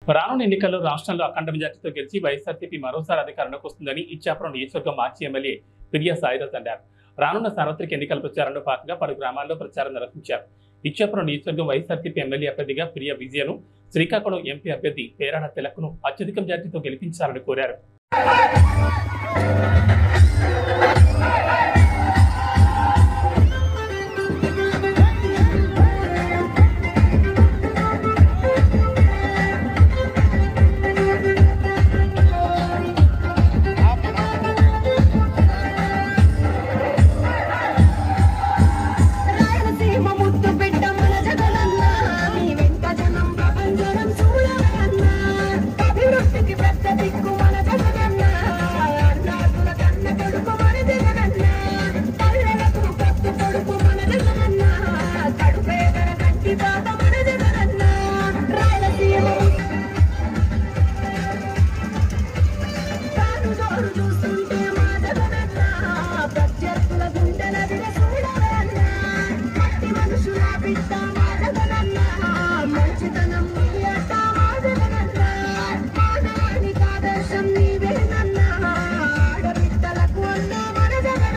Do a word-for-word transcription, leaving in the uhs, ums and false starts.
రానున్న ఎన్నికల్లో రాష్ట్రంలో అఖండ మెజార్టీతో గెలిచి వైఎస్ఆర్సీపీ మరోసారి అధికారంలోకి వస్తుందని ఇచ్చాపురం నియోజకవర్గం మాజీ ఎమ్మెల్యే పిరియా సాయిరాజ్ అన్నారు. రానున్న సార్వత్రిక ఎన్నికల ప్రచారంలో భాగంగా పలు గ్రామాల్లో ప్రచారం నిర్వహించారు. ఇచ్చాపురం నియోజకవర్గం వైఎస్ఆర్సీపీ ఎమ్మెల్యే అభ్యర్థిగా ప్రియా విజయను, శ్రీకాకుళం ఎంపీ అభ్యర్థి పేరాడ తిలక్ను అత్యధిక మెజార్టీతో గెలిపించాలని కోరారు.